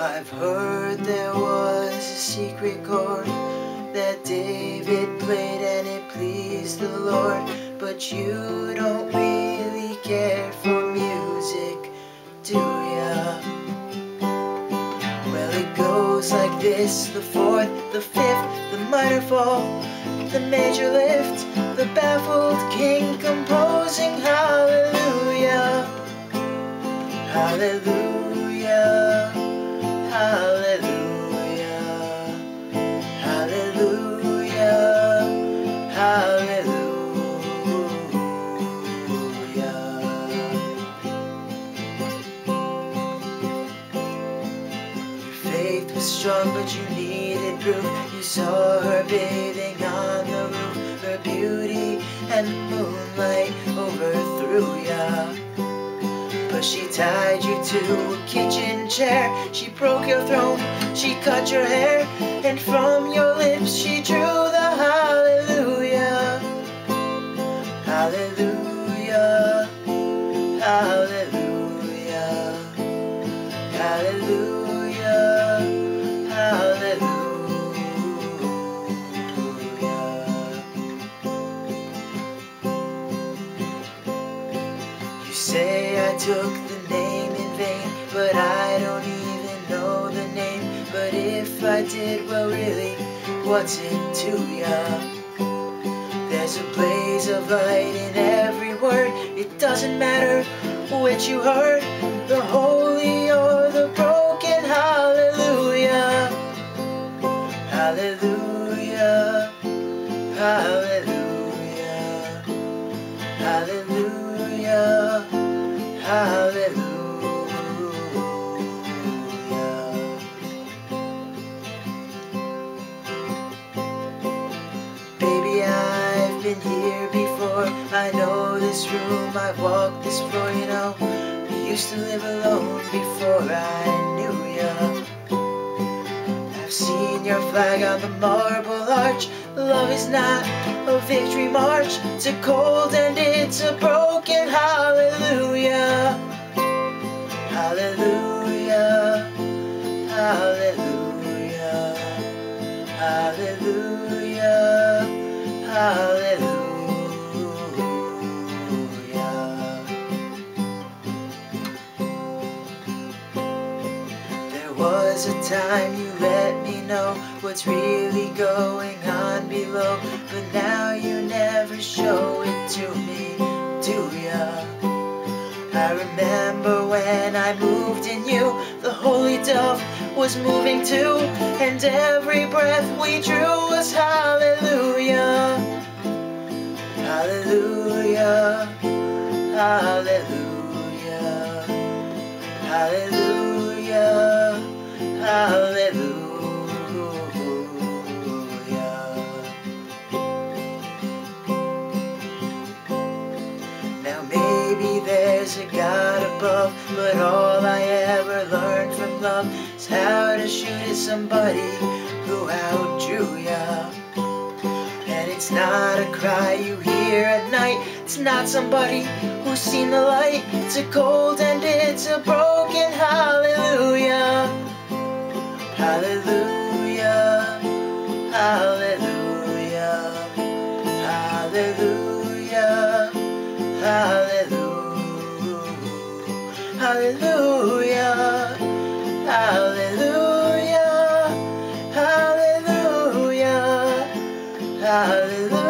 I've heard there was a secret chord that David played and it pleased the Lord, but you don't really care for music, do ya? Well, it goes like this: the fourth, the fifth, the minor fall, the major lift, the baffled king composing hallelujah, hallelujah, hallelujah, hallelujah, hallelujah. Your faith was strong, but you needed proof. You saw her bathing on the roof. Her beauty and the moonlight overthrew ya. But she tied you to a kitchen chair. She broke your throne, she cut your hair, and from your lips she drew the hallelujah, hallelujah, hallelujah, hallelujah, hallelujah. You say I took the name in vain, but I don't even know the name. But if I did, well really, what's it to ya? There's a blaze of light in every word. It doesn't matter which you heard, the holy or the broken. Hallelujah, hallelujah, hallelujah, hallelujah, hallelujah. Baby, I've been here before. I know this room, I've walked this floor, you know. I used to live alone before I knew ya. I've seen your flag on the marble arch. Love is not a victory march. It's a cold and it's a broken hallelujah, hallelujah, hallelujah, hallelujah, hallelujah. There was a time you let me know what's really going on below, but now you never show it to me, do ya? I remember when I moved in you, the holy dove was moving too, and every breath we drew was hallelujah, hallelujah, hallelujah, hallelujah, hallelujah. Now maybe there's a God above, but all I ever learned from love is how to shoot at somebody who outdrew ya. And it's not a cry you hear at night, it's not somebody who's seen the light. It's a cold and it's a broken hallelujah, hallelujah, hallelujah, hallelujah, hallelujah, hallelujah, hallelujah, hallelujah, hallelujah.